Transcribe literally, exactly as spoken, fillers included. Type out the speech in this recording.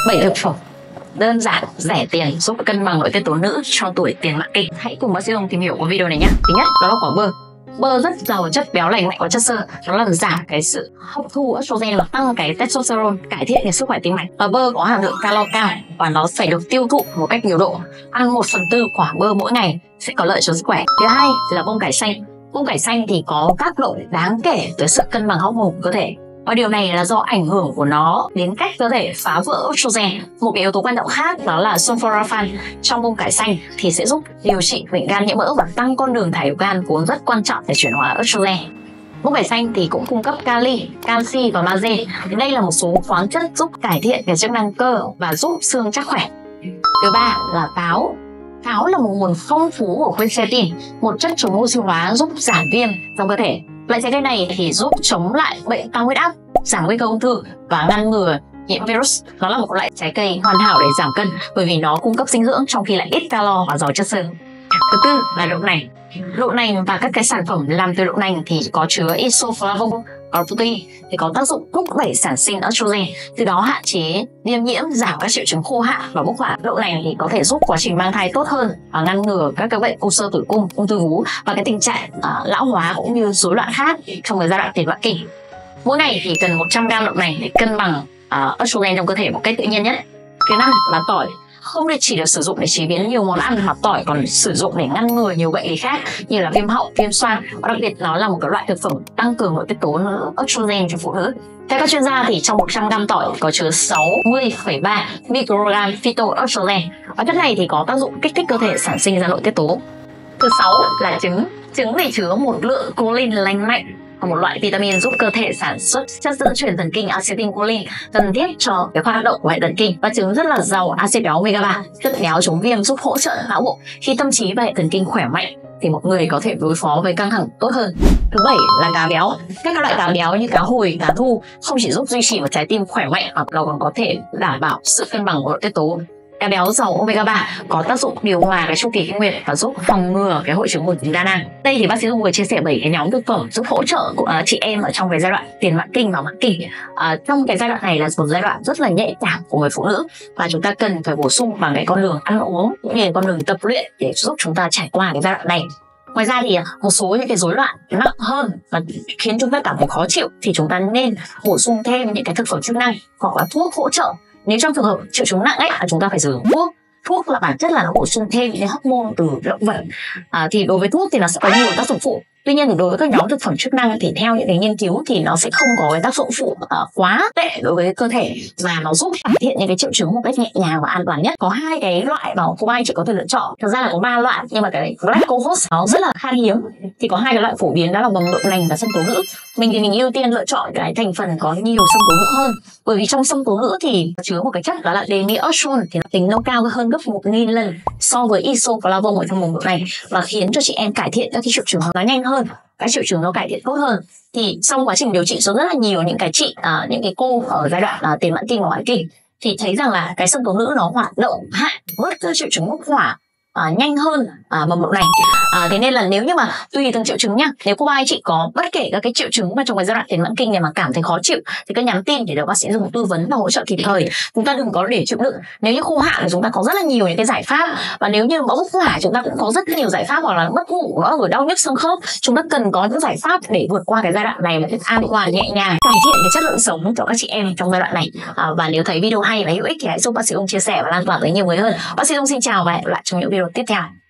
bảy thực phẩm đơn giản, rẻ tiền giúp cân bằng nội tiết tố nữ cho tuổi tiền mãn kinh. Hãy cùng bác sĩ Hùng tìm hiểu qua video này nhé. Thứ nhất đó là quả bơ. Bơ rất giàu chất béo lành mạnh và chất xơ, nó làm giảm cái sự hấp thu estrogen và tăng cái testosterone, cải thiện cái sức khỏe tim mạch. Và bơ có hàm lượng calo cao và nó phải được tiêu thụ một cách nhiều độ. Ăn một phần tư quả bơ mỗi ngày sẽ có lợi cho sức khỏe. Thứ hai là bông cải xanh. Bông cải xanh thì có tác động đáng kể tới sự cân bằng hormone của cơ thể. Và điều này là do ảnh hưởng của nó đến cách cơ thể phá vỡ estrogen. Một cái yếu tố quan trọng khác đó là sulforaphane trong bông cải xanh thì sẽ giúp điều trị bệnh gan nhiễm mỡ và tăng con đường thải độc gan vốn rất quan trọng để chuyển hóa estrogen. Bông cải xanh thì cũng cung cấp kali, canxi và magie. Đây là một số khoáng chất giúp cải thiện cái chức năng cơ và giúp xương chắc khỏe. Thứ ba là táo. Táo là một nguồn phong phú của quercetin, một chất chống oxy hóa giúp giảm viêm trong cơ thể. Loại trái cây này thì giúp chống lại bệnh tăng huyết áp, giảm nguy cơ ung thư và ngăn ngừa nhiễm virus. Nó là một loại trái cây hoàn hảo để giảm cân bởi vì nó cung cấp dinh dưỡng trong khi lại ít calo và giàu chất xơ. Thứ tư là đậu nành. Đậu nành và các cái sản phẩm làm từ đậu nành thì có chứa isoflavone, protein thì có tác dụng thúc đẩy sản sinh estrogen, từ đó hạn chế viêm nhiễm, giảm các triệu chứng khô hạn và bốc hỏa. Đậu nành thì có thể giúp quá trình mang thai tốt hơn và ngăn ngừa các cái bệnh u xơ tử cung, ung thư vú và cái tình trạng uh, lão hóa cũng như rối loạn khác trong cái giai đoạn tiền mãn kinh. Mỗi ngày thì cần một trăm gam đậu nành để cân bằng uh, estrogen trong cơ thể một cách tự nhiên nhất. Thứ năm là tỏi. Không để chỉ được sử dụng để chế biến nhiều món ăn mà tỏi còn sử dụng để ngăn ngừa nhiều bệnh lý khác như là viêm họng, viêm xoang, và đặc biệt nó là một cái loại thực phẩm tăng cường nội tiết tố estrogen cho phụ nữ. Theo các chuyên gia thì trong một trăm gam tỏi có chứa sáu mươi phẩy ba microgram phytoestrogen và chất này thì có tác dụng kích thích cơ thể sản sinh ra nội tiết tố. Thứ sáu là trứng. Trứng thì chứa một lượng choline lành mạnh, một loại vitamin giúp cơ thể sản xuất chất dẫn truyền thần kinh acetylcholine cần thiết cho cái hoạt động của hệ thần kinh. Và trứng rất là giàu axit béo omega ba, chất béo chống viêm giúp hỗ trợ não bộ. Khi tâm trí và hệ thần kinh khỏe mạnh thì một người có thể đối phó với căng thẳng tốt hơn. Thứ bảy là cá béo. Các loại cá béo như cá hồi, cá thu không chỉ giúp duy trì một trái tim khỏe mạnh mà nó còn có thể đảm bảo sự cân bằng của nội tiết tố. Cá béo giàu omega ba có tác dụng điều hòa cái chu kỳ kinh nguyệt và giúp phòng ngừa cái hội chứng buồn trứng đa nang. Đây thì bác sĩ Dung vừa chia sẻ bảy cái nhóm thực phẩm giúp hỗ trợ của uh, chị em ở trong cái giai đoạn tiền mãn kinh và mãn kinh. Uh, trong cái giai đoạn này là một giai đoạn rất là nhạy cảm của người phụ nữ và chúng ta cần phải bổ sung bằng cái con đường ăn uống cũng như con đường tập luyện để giúp chúng ta trải qua cái giai đoạn này. Ngoài ra thì một số những cái rối loạn nặng hơn và khiến chúng ta cảm thấy khó chịu thì chúng ta nên bổ sung thêm những cái thực phẩm chức năng hoặc là thuốc hỗ trợ. Nếu trong trường hợp triệu chứng nặng ấy là chúng ta phải sử dụng thuốc. Thuốc là bản chất là nó bổ sung thêm những hormone từ động vật. À, thì đối với thuốc thì nó sẽ có nhiều tác dụng phụ. Tuy nhiên thì đối với các nhóm thực phẩm chức năng thì theo những cái nghiên cứu thì nó sẽ không có cái tác dụng phụ uh, quá tệ đối với cơ thể và nó giúp cải thiện những cái triệu chứng một cách nhẹ nhàng và an toàn nhất. Có hai cái loại mà không ai chỉ có thể lựa chọn. Thực ra là có ba loại nhưng mà cái black cohosh nó rất là khan hiếm. Thì có hai cái loại phổ biến đó là bầm đậu nành và sâm tố nữ. Mình thì mình ưu tiên lựa chọn cái thành phần có nhiều sâm tố nữ hơn. Bởi vì trong sâm tố nữ thì chứa một cái chất đó là deneostrol thì nó tính nó cao hơn gấp một nghìn lần so với isoflavone ở trong bầm đậu nành và khiến cho chị em cải thiện các cái triệu chứng nó nhanh hơn, các triệu chứng nó cải thiện tốt hơn. Thì trong quá trình điều trị số rất là nhiều những cái chị à, những cái cô ở giai đoạn à, tiền mãn kinh và mãn kinh thì thấy rằng là cái sâm tố nữ nó hoạt động hạn bớt các triệu chứng bốc hỏa À, nhanh hơn à, mầm đậu nành. À, thế nên là nếu như mà tùy từng triệu chứng nhá, nếu cô ai chị có bất kể các cái triệu chứng mà trong cái giai đoạn tiền mãn kinh này mà cảm thấy khó chịu thì cứ nhắn tin để được bác sĩ dùng tư vấn và hỗ trợ kịp thời. Chúng ta đừng có để chịu đựng. Nếu như khô hạn thì chúng ta có rất là nhiều những cái giải pháp, và nếu như bốc hỏa chúng ta cũng có rất nhiều giải pháp, hoặc là mất ngủ nó rồi đau nhức xương khớp, chúng ta cần có những giải pháp để vượt qua cái giai đoạn này một cách an toàn, nhẹ nhàng, cải thiện cái chất lượng sống cho các chị em trong giai đoạn này. À, và nếu thấy video hay và hữu ích thì hãy giúp bác sĩ Dung chia sẻ và lan tỏa tới nhiều người hơn. Bác sĩ Dung xin chào và hẹn gặp lại trong những video tiếp theo.